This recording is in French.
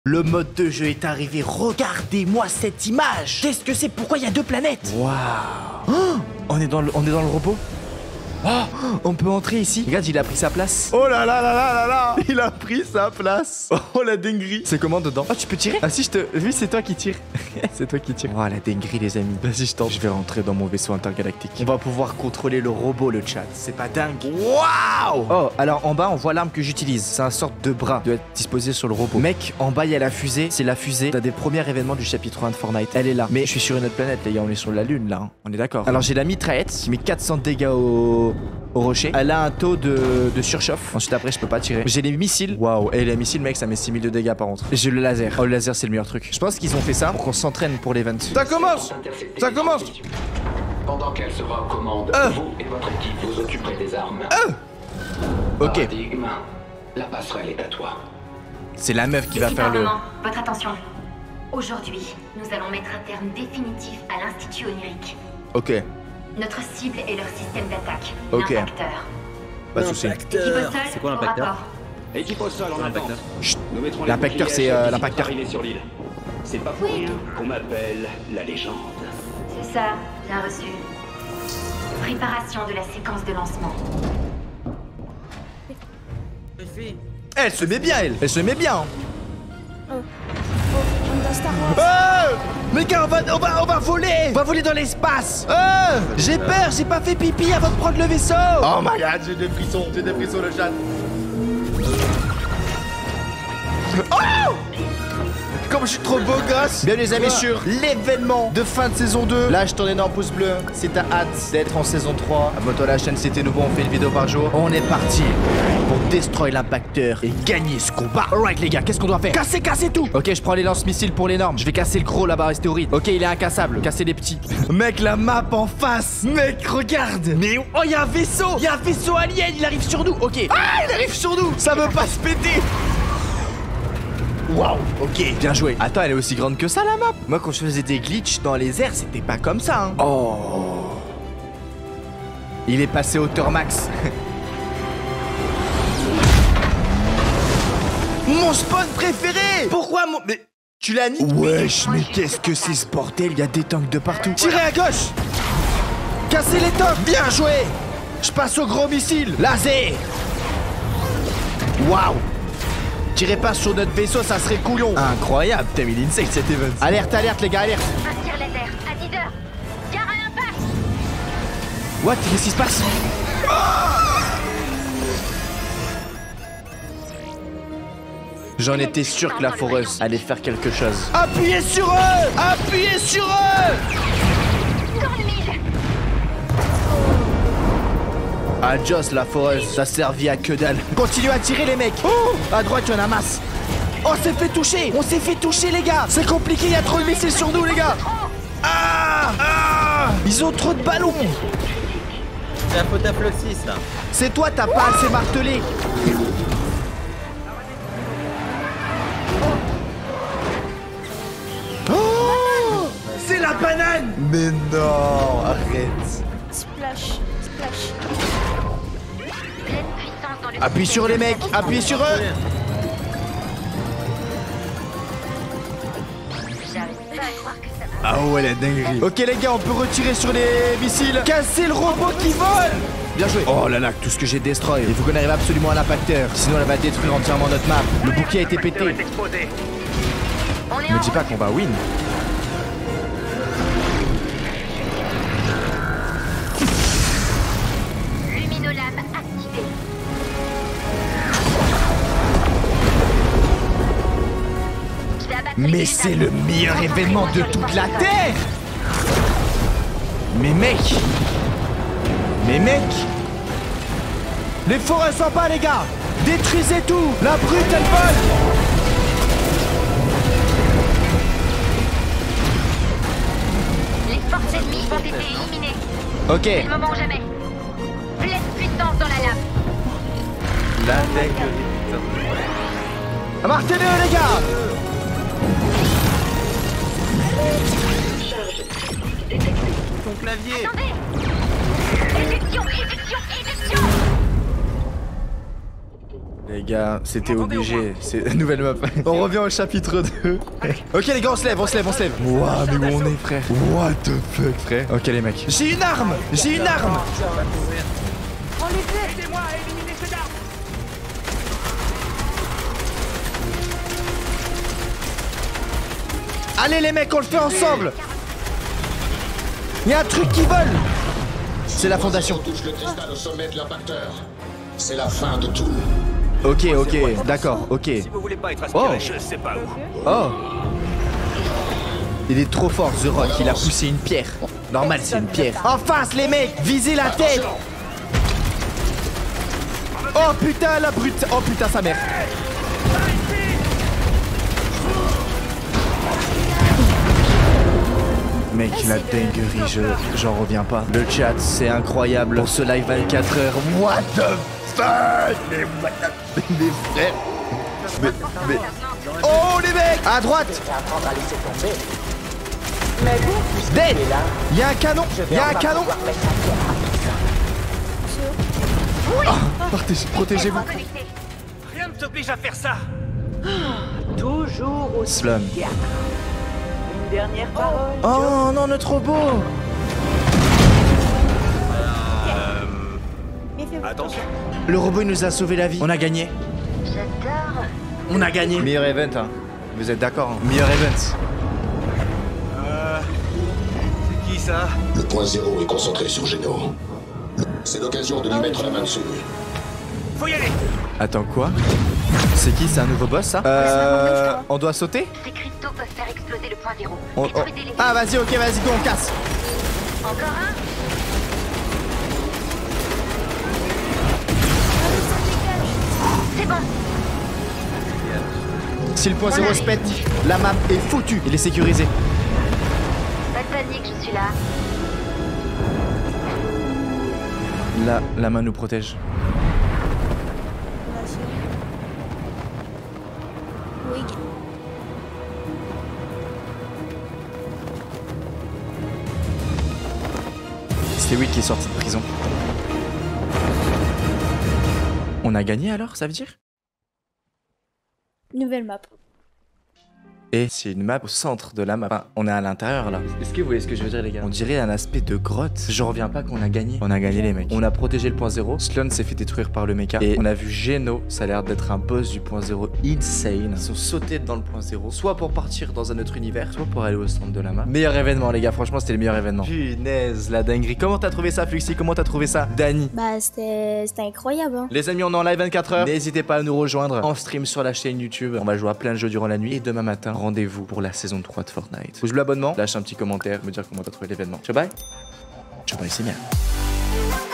Le mode de jeu est arrivé, regardez-moi cette image. Qu'est-ce que c'est? Pourquoi il y a deux planètes? Waouh. Oh, on est dans le robot. Oh, on peut entrer ici. Regarde, il a pris sa place. Oh là là là là là là. Il a pris sa place. Oh la dinguerie. C'est comment dedans? Oh, tu peux tirer? Ah si, oui, c'est toi qui tires. C'est toi qui tires. Oh la dinguerie les amis. Vas-y, je tente. Je vais rentrer dans mon vaisseau intergalactique. On va pouvoir contrôler le robot, le chat. C'est pas dingue? Waouh. Oh, alors en bas, on voit l'arme que j'utilise. C'est un sorte de bras. Doit être disposé sur le robot. Mec, en bas, il y a la fusée. C'est la fusée d'un des premiers événements du chapitre 1 de Fortnite. Elle est là. Mais je suis sur une autre planète, les gars. On est sur la Lune, là. Hein. On est d'accord. Alors j'ai la mitraillette qui met 400 dégâts au rocher. Elle a un taux de surchauffe. Ensuite après je peux pas tirer. J'ai les missiles. Waouh. Et les missiles mec ça met 6000 de dégâts par contre. J'ai le laser. Oh le laser c'est le meilleur truc. Je pense qu'ils ont fait ça pour qu'on s'entraîne pour l'event. Ça commence. Ça commence. Pendant qu'elle sera aux commandes, vous et votre équipe vous occuperez des armes. Ok. Paradigme, la passerelle est à toi. C'est la meuf qui va faire le... Votre attention. Aujourd'hui, nous allons mettre un terme définitif à l'Institut Onirique. Ok. Notre cible est leur système d'attaque, Ok. l'impacteur. Pas de soucis. Équipe au sol, C'est quoi au l'impacteur? rapport. Équipe au sol en attente. Chut. Nous mettrons L'impacteur, les c'est, boucliers à l'impacteur. arriver sur l'île. C'est pas pour rien qu'on m'appelle la légende. C'est ça, bien reçu. Préparation de la séquence de lancement. Elle se met bien elle. Elle se met bien. Mais gars, on va voler. On va voler dans l'espace. J'ai peur, j'ai pas fait pipi avant de prendre le vaisseau. Oh my god, j'ai des frissons le chat. Oh! Comme je suis trop beau gosse. Bienvenue les amis sur l'événement de fin de saison 2. Lâche ton énorme pouce bleu si t'as hâte d'être en saison 3. Abonne-toi à la chaîne si t'es nouveau, on fait une vidéo par jour. On est parti pour destroy l'impacteur et gagner ce combat. Alright les gars, qu'est-ce qu'on doit faire? Casser tout. Ok, je prends les lance-missiles pour l'énorme. Je vais casser le gros là-bas, astéroïde. Ok, il est incassable. Casser les petits. Mec, la map en face. Mec, regarde. Mais oh, il y a un vaisseau. Il y a un vaisseau alien, il arrive sur nous. Ok. Ah, il arrive sur nous. Ça veut pas se péter. Waouh, ok, bien joué. Attends, elle est aussi grande que ça la map. Moi quand je faisais des glitches dans les airs, c'était pas comme ça hein. Oh. Il est passé hauteur max. Mon spawn préféré. Pourquoi mon... Mais tu l'as niqué. Wesh, mais qu'est-ce que c'est ce bordel? Il y a des tanks de partout. Tirez à gauche. Cassez les tanks. Bien joué. Je passe au gros missile. Laser. Waouh. Tirez pas sur notre vaisseau, ça serait couillon. Incroyable, t'as mis l'insect cet event. Alerte les gars, alerte. Un tir laser à 10 heures. Gare à l'impact. What? Qu'est-ce qui se passe? J'en étais sûr que la foreuse allait faire quelque chose. Appuyez sur eux. Appuyez sur eux. Dans le mille. Ah Joss, la foreuse, ça servit à que dalle. Continue à tirer les mecs. Oh, à droite, il y en a masse. Oh, on s'est fait toucher. On s'est fait toucher les gars. C'est compliqué, il y a trop de missiles sur nous les gars. Ah, ils ont trop de ballons. C'est la faute à Floxis là. C'est toi, t'as pas assez martelé. Oh, c'est la banane. Mais non, arrête. Splash. Pleine puissance dans le Appuie sur les mecs, appuie sur eux. J'arrive pas à croire que ça va. Ah ouais, la dinguerie. Ok les gars, on peut retirer sur les missiles. Casser le robot qui vole. Bien joué. Oh là là, tout ce que j'ai destroy. Il faut qu'on arrive absolument à l'impacteur. Sinon elle va détruire entièrement notre map. Le bouquet a été pété. On est Me en dis pas qu'on va win. Luminolab activé. Je vais abattre Mais les c'est grenades. le meilleur événement de toute la Terre. Mais mec. Les forêts sont pas les gars. Détruisez tout. La brute elle vole. Les forces ennemies ont été éliminées. Ok. C'est le moment ou jamais. Pleine puissance dans la lave. La dinguerie. Martelez-le les gars. Ton clavier. Attendez. Éjection. Les Les gars, c'était obligé. C'est nouvelle map. On revient au chapitre 2. Ok les gars, on se lève. Wouah, mais où on est, frère? What the fuck, frère? Ok les mecs. J'ai une arme. Allez les mecs, on le fait ensemble. Il y a un truc qui vole. C'est la fondation. Touche le cristal au sommet de l'impacteur. C'est la fin de tout. Ok, d'accord, ok. Si vous voulez pas être aspiré, je sais pas où. Oh. Il est trop fort, The Rock, il a poussé une pierre. Normal, c'est une pierre. En face, les mecs, visez la tête. Oh putain, la brute. Oh putain, sa mère. Mec, la dinguerie, j'en reviens pas. Le chat, c'est incroyable. Pour ce live 24 heures. What the fuck? Mais frères. Mais... Oh les mecs. À droite. Dead. Il y a un canon. Protégez-vous. Rien ne t'oblige à faire ça. Toujours aussi Slum. calme. Une dernière parole. Oh non, notre robot. Attention. Le robot il nous a sauvé la vie. On a gagné. J'adore. On a gagné. Meilleur event, hein. Vous êtes d'accord, hein? Meilleur event. C'est qui ça? Le point zéro est concentré sur Geno. C'est l'occasion de lui mettre la main dessus. Faut y aller. Attends, quoi? C'est qui? C'est un nouveau boss, ça? On doit sauter? Ces cristaux peuvent faire exploser le point zéro. On- Détruisez-les. Ah, vas-y, ok, vas-y, go, on casse. Encore un. C'est bon. Si le point zéro se pète, la map est foutue. Il est sécurisé. Pas de panique, je suis là. Là, la main nous protège. Oui. C'est Will qui est sorti de prison. On a gagné alors, ça veut dire? Nouvelle map. Et c'est une map au centre de la map. Enfin, on est à l'intérieur là. Est-ce que vous voyez ce que je veux dire, les gars? On dirait un aspect de grotte. Je reviens pas qu'on a gagné. On a gagné, les mecs. On a protégé le point zéro. Sloan s'est fait détruire par le mecha. Et on a vu Geno. Ça a l'air d'être un boss du point zéro insane. Ils sont sautés dans le point zéro. Soit pour partir dans un autre univers, soit pour aller au centre de la map. Meilleur événement, les gars. Franchement, c'était le meilleur événement. Punaise, la dinguerie. Comment t'as trouvé ça, Fluxy? Comment t'as trouvé ça, Dani? Bah, c'était incroyable. Hein. Les amis, on est en live 24 heures. N'hésitez pas à nous rejoindre en stream sur la chaîne YouTube. On va jouer à plein de jeux durant la nuit. Et demain matin, rendez-vous pour la saison 3 de Fortnite. Pousse l'abonnement, lâche un petit commentaire, me dire comment t'as trouvé l'événement. Ciao bye. Ciao bye, c'est bien.